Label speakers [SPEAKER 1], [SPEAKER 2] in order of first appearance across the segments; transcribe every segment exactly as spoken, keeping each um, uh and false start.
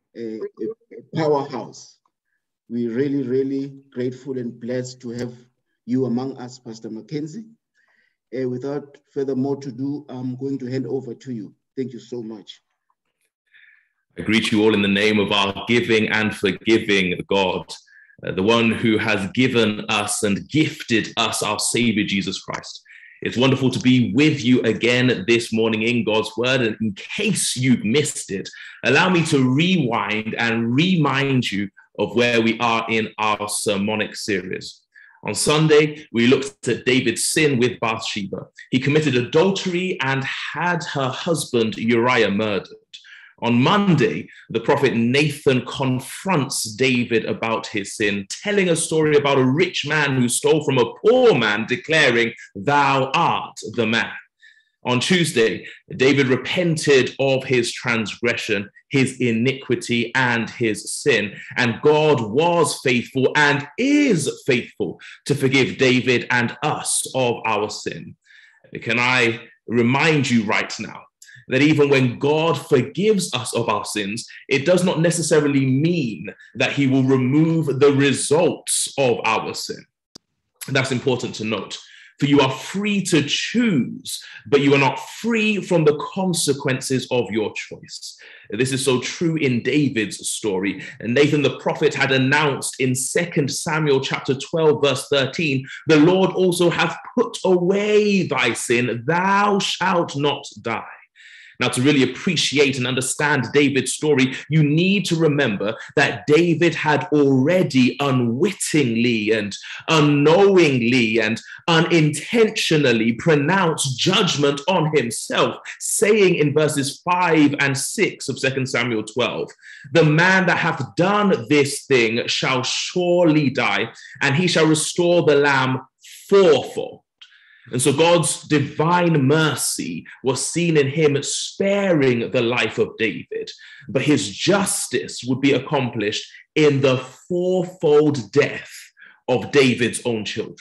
[SPEAKER 1] a, a powerhouse. We're really, really grateful and blessed to have you among us, Pastor McKenzie. Uh, without further more to do, I'm going to hand over to you. Thank you so much.
[SPEAKER 2] I greet you all in the name of our giving and forgiving God, uh, the one who has given us and gifted us our Savior, Jesus Christ. It's wonderful to be with you again this morning in God's word. And in case you've missed it, allow me to rewind and remind you of where we are in our sermonic series. On Sunday, we looked at David's sin with Bathsheba. He committed adultery and had her husband Uriah murdered. On Monday, the prophet Nathan confronts David about his sin, telling a story about a rich man who stole from a poor man, declaring, "Thou art the man." On Tuesday, David repented of his transgression, his iniquity, and his sin. And God was faithful and is faithful to forgive David and us of our sin. Can I remind you right now that even when God forgives us of our sins, it does not necessarily mean that he will remove the results of our sin. That's important to note. For you are free to choose, but you are not free from the consequences of your choice. This is so true in David's story. And Nathan the prophet had announced in Second Samuel chapter twelve, verse thirteen, "The Lord also hath put away thy sin, thou shalt not die." Now, to really appreciate and understand David's story, you need to remember that David had already unwittingly and unknowingly and unintentionally pronounced judgment on himself, saying in verses five and six of Second Samuel twelve, "The man that hath done this thing shall surely die, and he shall restore the lamb fourfold." And so God's divine mercy was seen in him sparing the life of David, but his justice would be accomplished in the fourfold death of David's own children.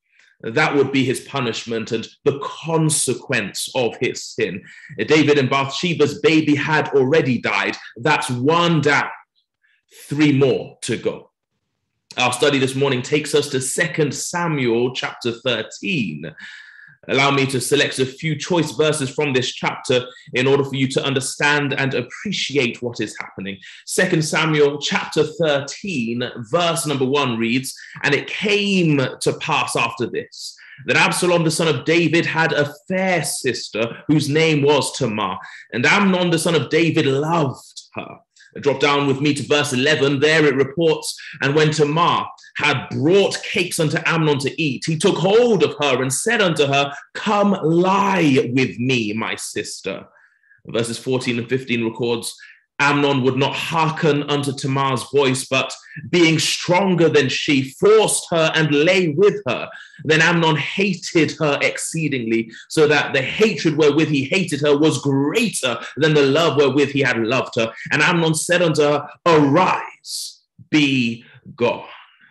[SPEAKER 2] That would be his punishment and the consequence of his sin. David and Bathsheba's baby had already died. That's one down, three more to go. Our study this morning takes us to Second Samuel chapter thirteen. Allow me to select a few choice verses from this chapter in order for you to understand and appreciate what is happening. Second Samuel chapter thirteen, verse number one reads, "And it came to pass after this, that Absalom, the son of David, had a fair sister whose name was Tamar, and Amnon, the son of David, loved her." Drop down with me to verse eleven. There it reports, "And when Tamar had brought cakes unto Amnon to eat, he took hold of her and said unto her, Come lie with me, my sister." Verses fourteen and fifteen records, "Amnon would not hearken unto Tamar's voice, but being stronger than she, forced her and lay with her. Then Amnon hated her exceedingly, so that the hatred wherewith he hated her was greater than the love wherewith he had loved her. And Amnon said unto her, Arise, be gone."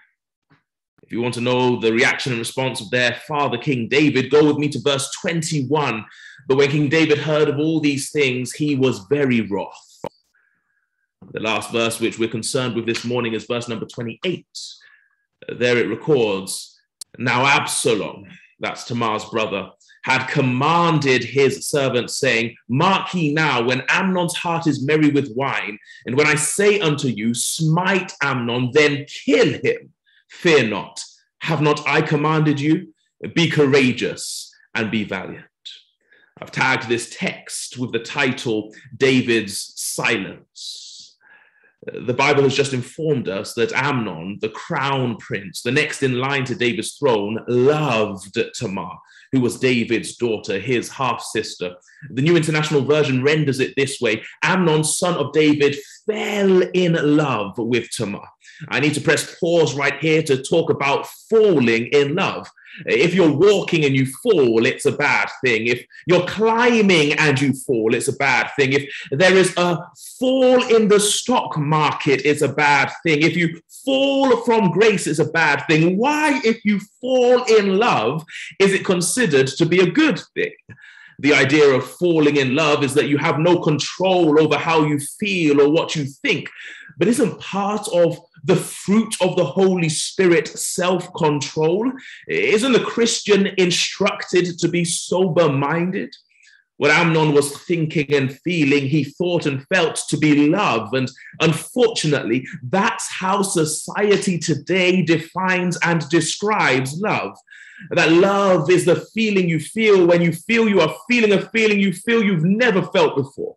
[SPEAKER 2] If you want to know the reaction and response of their father, King David, go with me to verse twenty-one. "But when King David heard of all these things, he was very wroth." The last verse which we're concerned with this morning is verse number twenty-eight. There it records, "Now Absalom," that's Tamar's brother, "had commanded his servants, saying, Mark ye now, when Amnon's heart is merry with wine, and when I say unto you, smite Amnon, then kill him. Fear not. Have not I commanded you? Be courageous and be valiant." I've tagged this text with the title, David's Silence. The Bible has just informed us that Amnon, the crown prince, the next in line to David's throne, loved Tamar, who was David's daughter, his half-sister. The New International Version renders it this way: Amnon, son of David, fell in love with Tamar. I need to press pause right here to talk about falling in love. If you're walking and you fall, it's a bad thing. If you're climbing and you fall, it's a bad thing. If there is a fall in the stock market, it's a bad thing. If you fall from grace, it's a bad thing. Why, if you fall in love, is it considered to be a good thing? The idea of falling in love is that you have no control over how you feel or what you think, but isn't part of the fruit of the Holy Spirit self-control? Isn't the Christian instructed to be sober-minded? What Amnon was thinking and feeling, he thought and felt to be love. And unfortunately, that's how society today defines and describes love. That love is the feeling you feel when you feel you are feeling a feeling you feel you've never felt before.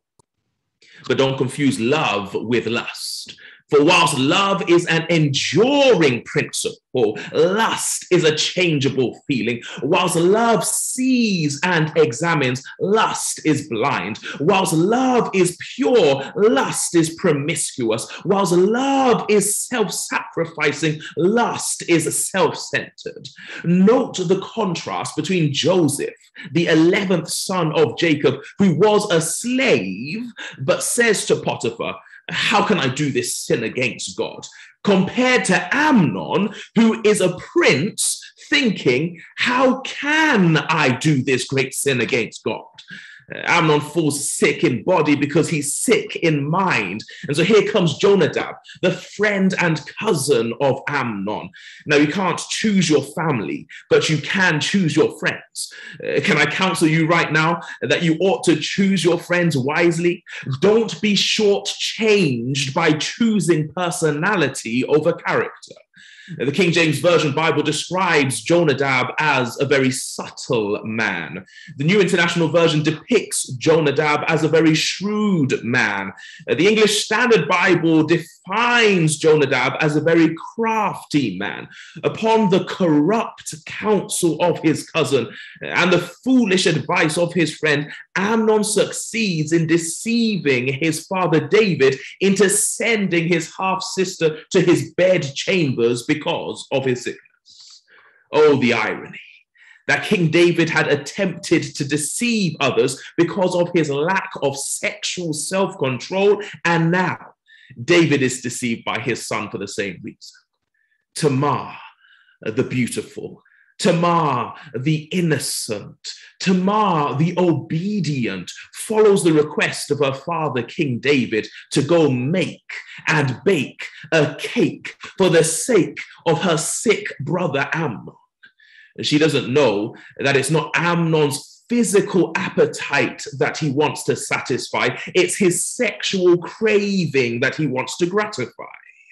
[SPEAKER 2] But don't confuse love with lust. For whilst love is an enduring principle, lust is a changeable feeling. Whilst love sees and examines, lust is blind. Whilst love is pure, lust is promiscuous. Whilst love is self-sacrificing, lust is self-centered. Note the contrast between Joseph, the eleventh son of Jacob, who was a slave, but says to Potiphar, "How can I do this sin against God?" compared to Amnon, who is a prince, thinking, "How can I do this great sin against God?" Amnon falls sick in body because he's sick in mind. And so here comes Jonadab, the friend and cousin of Amnon. Now, you can't choose your family, but you can choose your friends. Uh, can I counsel you right now that you ought to choose your friends wisely? Don't be shortchanged by choosing personality over character. The King James Version Bible describes Jonadab as a very subtle man. The New International Version depicts Jonadab as a very shrewd man. The English Standard Bible defines Jonadab as a very crafty man. Upon the corrupt counsel of his cousin and the foolish advice of his friend, Amnon succeeds in deceiving his father David into sending his half-sister to his bed chambers because of his sickness. Oh, the irony that King David had attempted to deceive others because of his lack of sexual self-control, and now David is deceived by his son for the same reason. Tamar, the beautiful, Tamar, the innocent, Tamar, the obedient, follows the request of her father, King David, to go make and bake a cake for the sake of her sick brother Amnon. She doesn't know that it's not Amnon's physical appetite that he wants to satisfy, it's his sexual craving that he wants to gratify.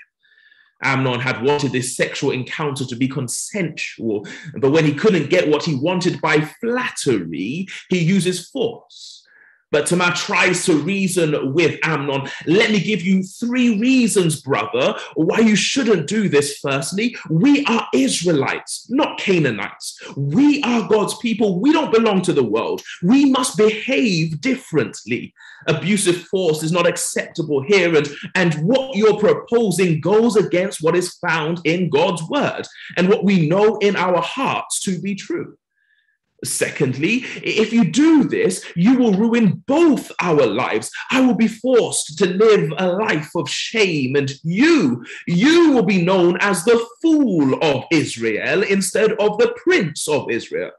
[SPEAKER 2] Amnon had wanted this sexual encounter to be consensual, but when he couldn't get what he wanted by flattery, he uses force. But Tamar tries to reason with Amnon. "Let me give you three reasons, brother, why you shouldn't do this. Firstly, we are Israelites, not Canaanites. We are God's people. We don't belong to the world. We must behave differently. Abusive force is not acceptable here, and, and what you're proposing goes against what is found in God's word and what we know in our hearts to be true. Secondly, if you do this, you will ruin both our lives. I will be forced to live a life of shame, and you, you will be known as the fool of Israel instead of the prince of Israel.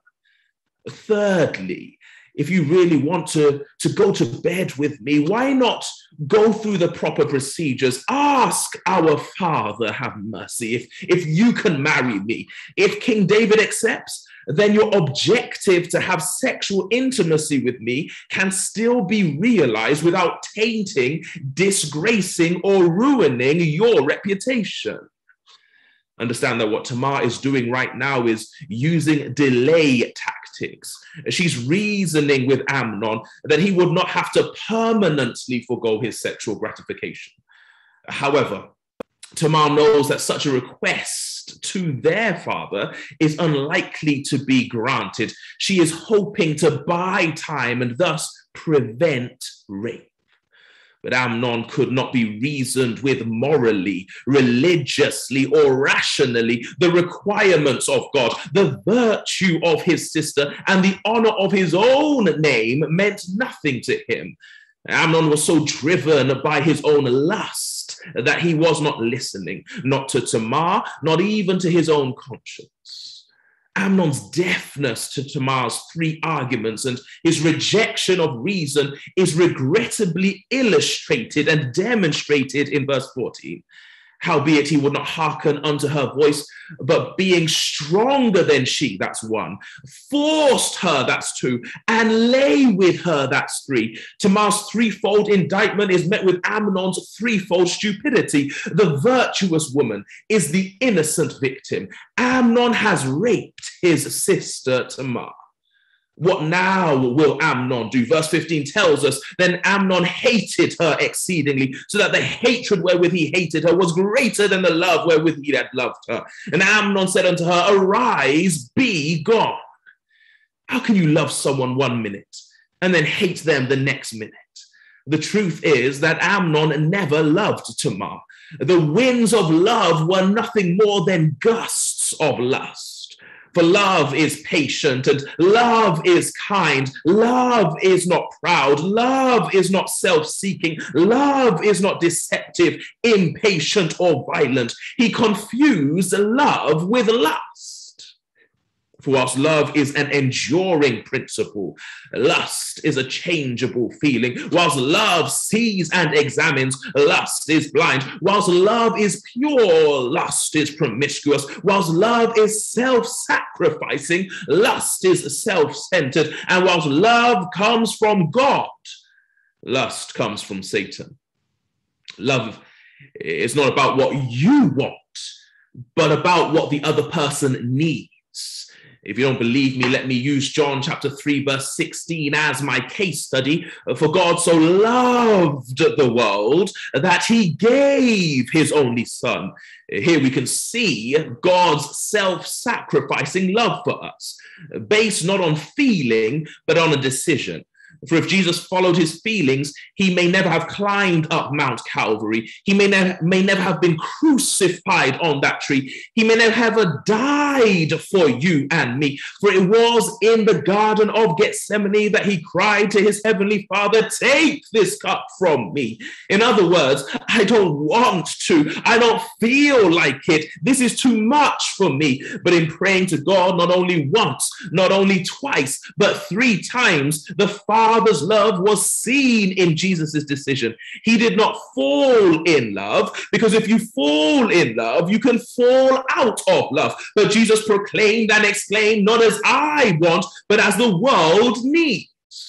[SPEAKER 2] Thirdly, if you really want to, to go to bed with me, why not go through the proper procedures? Ask our Father, have mercy, if, if you can marry me. If King David accepts, then your objective to have sexual intimacy with me can still be realized without tainting, disgracing, or ruining your reputation." Understand that what Tamar is doing right now is using delay tactics. She's reasoning with Amnon that he would not have to permanently forego his sexual gratification. However, Tamar knows that such a request to their father is unlikely to be granted. She is hoping to buy time and thus prevent rape. But Amnon could not be reasoned with morally, religiously, or rationally. The requirements of God, the virtue of his sister, and the honor of his own name meant nothing to him. Amnon was so driven by his own lust that he was not listening, not to Tamar, not even to his own conscience. Amnon's deafness to Tamar's three arguments and his rejection of reason is regrettably illustrated and demonstrated in verse fourteen. Howbeit he would not hearken unto her voice, but being stronger than she, that's one, forced her, that's two, and lay with her, that's three. Tamar's threefold indictment is met with Amnon's threefold stupidity. The virtuous woman is the innocent victim. Amnon has raped his sister Tamar. What now will Amnon do? Verse fifteen tells us, then Amnon hated her exceedingly, so that the hatred wherewith he hated her was greater than the love wherewith he had loved her. And Amnon said unto her, arise, be gone. How can you love someone one minute and then hate them the next minute? The truth is that Amnon never loved Tamar. The winds of love were nothing more than gusts of lust. For love is patient and love is kind. Love is not proud. Love is not self-seeking. Love is not deceptive, impatient, or violent. He confused love with lust. For whilst love is an enduring principle, lust is a changeable feeling. Whilst love sees and examines, lust is blind. Whilst love is pure, lust is promiscuous. Whilst love is self-sacrificing, lust is self-centered. And whilst love comes from God, lust comes from Satan. Love is not about what you want, but about what the other person needs. If you don't believe me, let me use John chapter three, verse sixteen as my case study. For God so loved the world that he gave his only son. Here we can see God's self-sacrificing love for us, based not on feeling, but on a decision. For if Jesus followed his feelings, he may never have climbed up Mount Calvary. He may, ne- may never have been crucified on that tree. He may never have died for you and me. For it was in the Garden of Gethsemane that he cried to his heavenly Father, take this cup from me. In other words, I don't want to. I don't feel like it. This is too much for me. But in praying to God, not only once, not only twice, but three times, the Father Father's love was seen in Jesus's decision. He did not fall in love, because if you fall in love, you can fall out of love. But Jesus proclaimed and exclaimed, not as I want, but as the world needs.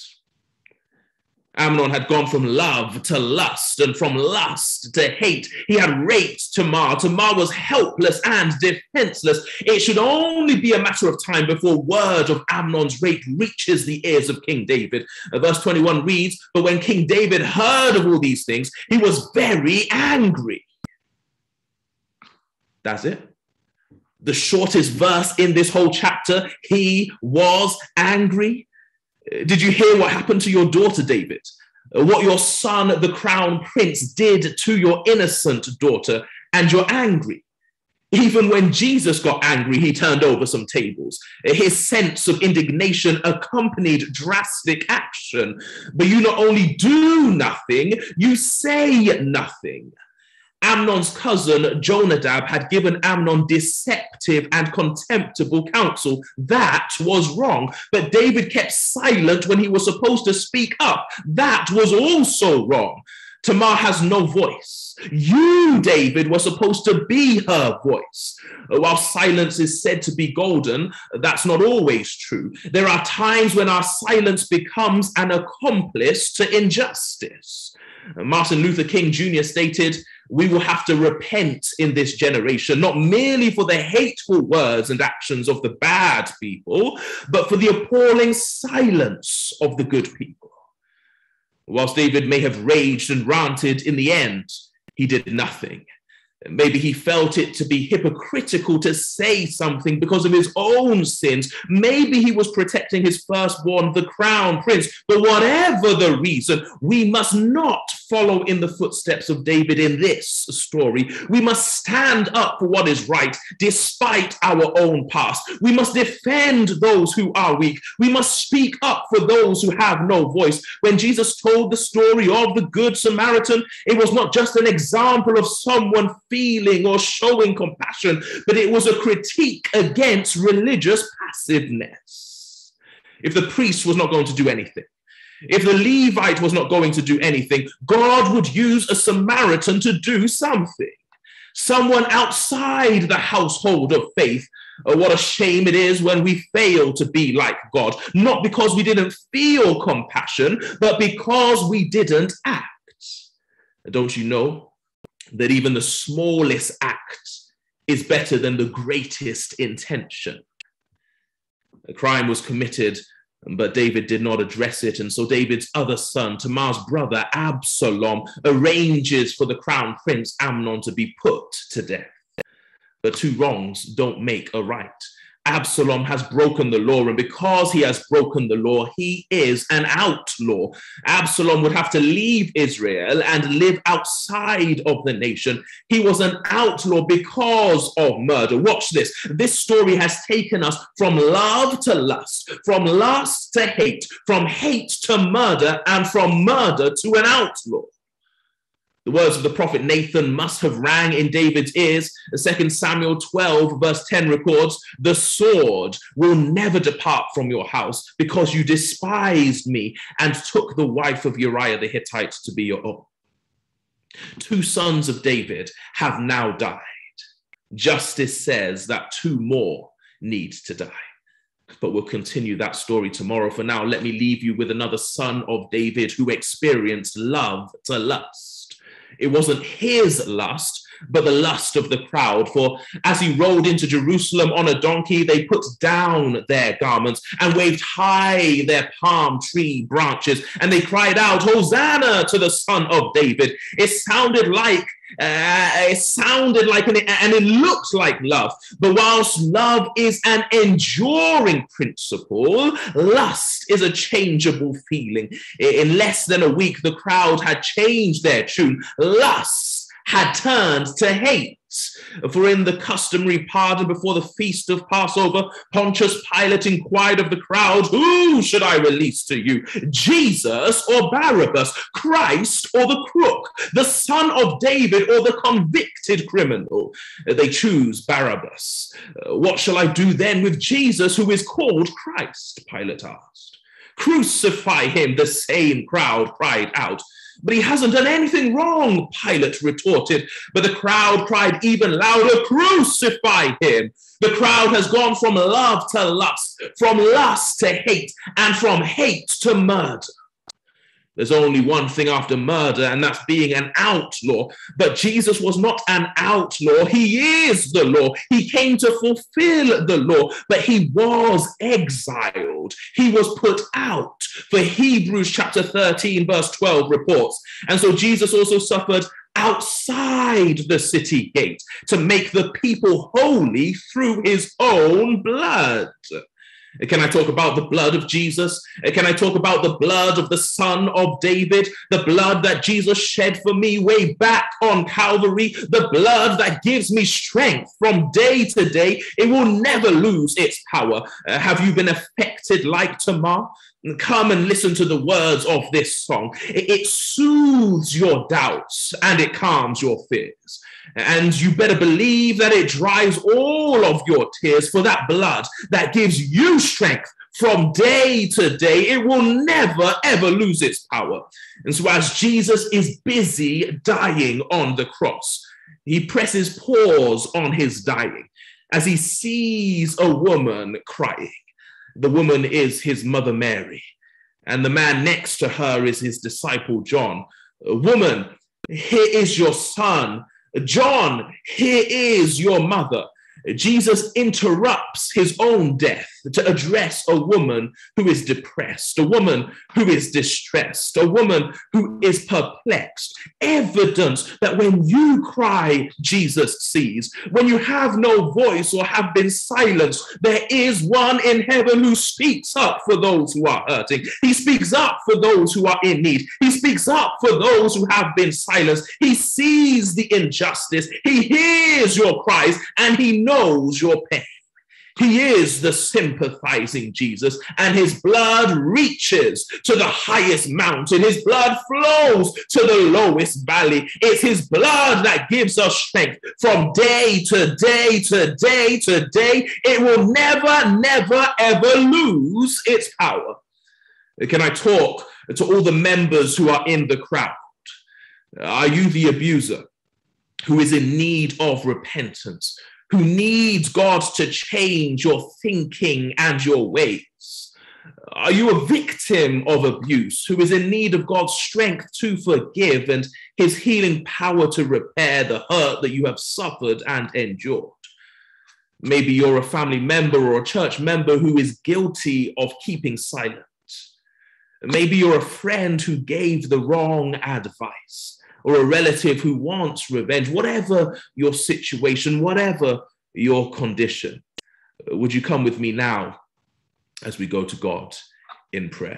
[SPEAKER 2] Amnon had gone from love to lust and from lust to hate. He had raped Tamar. Tamar was helpless and defenseless. It should only be a matter of time before word of Amnon's rape reaches the ears of King David. Verse twenty-one reads, but when King David heard of all these things, he was very angry. That's it. The shortest verse in this whole chapter, he was angry. Did you hear what happened to your daughter, David? What your son, the crown prince, did to your innocent daughter, and you're angry. Even when Jesus got angry, he turned over some tables. His sense of indignation accompanied drastic action. But you not only do nothing, you say nothing. Amnon's cousin, Jonadab, had given Amnon deceptive and contemptible counsel. That was wrong. But David kept silent when he was supposed to speak up. That was also wrong. Tamar has no voice. You, David, were supposed to be her voice. While silence is said to be golden, that's not always true. There are times when our silence becomes an accomplice to injustice. Martin Luther King Junior stated, we will have to repent in this generation, not merely for the hateful words and actions of the bad people, but for the appalling silence of the good people. Whilst David may have raged and ranted, in the end, he did nothing. Maybe he felt it to be hypocritical to say something because of his own sins. Maybe he was protecting his firstborn, the crown prince. But whatever the reason, we must not follow in the footsteps of David in this story. We must stand up for what is right, despite our own past. We must defend those who are weak. We must speak up for those who have no voice. When Jesus told the story of the Good Samaritan, it was not just an example of someone feeling or showing compassion, but it was a critique against religious passiveness. If the priest was not going to do anything, if the Levite was not going to do anything, God would use a Samaritan to do something. Someone outside the household of faith. Oh, what a shame it is when we fail to be like God, not because we didn't feel compassion, but because we didn't act. Don't you know that even the smallest act is better than the greatest intention? A crime was committed, but David did not address it. And so David's other son, Tamar's brother, Absalom, arranges for the crown prince, Amnon, to be put to death. But two wrongs don't make a right. Absalom has broken the law, and because he has broken the law, he is an outlaw. Absalom would have to leave Israel and live outside of the nation. He was an outlaw because of murder. Watch this. This story has taken us from love to lust, from lust to hate, from hate to murder, and from murder to an outlaw. The words of the prophet Nathan must have rang in David's ears. Second Samuel twelve verse ten records, "The sword will never depart from your house because you despised me and took the wife of Uriah the Hittite to be your own." Two sons of David have now died. Justice says that two more need to die. But we'll continue that story tomorrow. For now, let me leave you with another son of David who experienced love to lust. It wasn't his lust, but the lust of the crowd. For as he rode into Jerusalem on a donkey, they put down their garments and waved high their palm tree branches. And they cried out, "Hosanna to the Son of David." It sounded like Uh, it sounded like, an, and it looked like love. But whilst love is an enduring principle, lust is a changeable feeling. In less than a week, the crowd had changed their tune. Lust had turned to hate. For in the customary pardon before the feast of Passover, Pontius Pilate inquired of the crowd, "Who should I release to you, Jesus or Barabbas, Christ or the crook, the son of David or the convicted criminal?" They choose Barabbas. "What shall I do then with Jesus, who is called Christ?" Pilate asked. "Crucify him," the same crowd cried out. "But he hasn't done anything wrong," Pilate retorted. But the crowd cried even louder, "Crucify him." The crowd has gone from love to lust, from lust to hate, and from hate to murder. There's only one thing after murder, and that's being an outlaw. But Jesus was not an outlaw. He is the law. He came to fulfill the law, but he was exiled. He was put out. For Hebrews chapter thirteen, verse twelve reports. And so Jesus also suffered outside the city gate to make the people holy through his own blood. Can I talk about the blood of Jesus? Can I talk about the blood of the Son of David? The blood that Jesus shed for me way back on Calvary. The blood that gives me strength from day to day. It will never lose its power. Uh, have you been affected like Tamar? Come and listen to the words of this song. It, it soothes your doubts and it calms your fears. And you better believe that it dries all of your tears, for that blood that gives you strength from day to day, it will never, ever lose its power. And so as Jesus is busy dying on the cross, he presses pause on his dying as he sees a woman crying. The woman is his mother Mary, and the man next to her is his disciple John. "Woman, here is your son. John, here is your mother." Jesus interrupts his own death to address a woman who is depressed, a woman who is distressed, a woman who is perplexed. Evidence that when you cry, Jesus sees. When you have no voice or have been silenced, there is one in heaven who speaks up for those who are hurting. He speaks up for those who are in need. He speaks up for those who have been silenced. He sees the injustice. He hears your cries and he knows your pain. He is the sympathizing Jesus, and his blood reaches to the highest mountain. His blood flows to the lowest valley. It's his blood that gives us strength from day to day to day to day. It will never, never, ever lose its power. Can I talk to all the members who are in the crowd? Are you the abuser who is in need of repentance, who needs God to change your thinking and your ways? Are you a victim of abuse who is in need of God's strength to forgive and his healing power to repair the hurt that you have suffered and endured? Maybe you're a family member or a church member who is guilty of keeping silent. Maybe you're a friend who gave the wrong advice, or a relative who wants revenge. Whatever your situation, whatever your condition, would you come with me now as we go to God in prayer?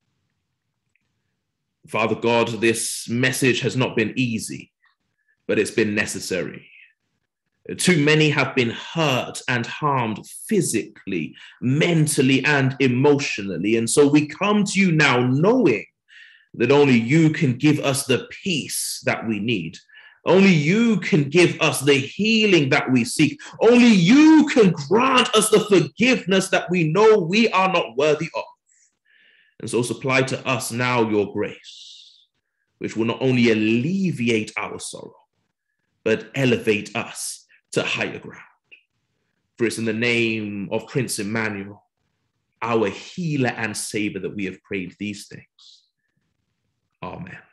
[SPEAKER 2] Father God, this message has not been easy, but it's been necessary. Too many have been hurt and harmed physically, mentally, and emotionally. And so we come to you now knowing that only you can give us the peace that we need. Only you can give us the healing that we seek. Only you can grant us the forgiveness that we know we are not worthy of. And so supply to us now your grace, which will not only alleviate our sorrow, but elevate us to higher ground. For it's in the name of Prince Emmanuel, our healer and savior, that we have prayed these things. Amen.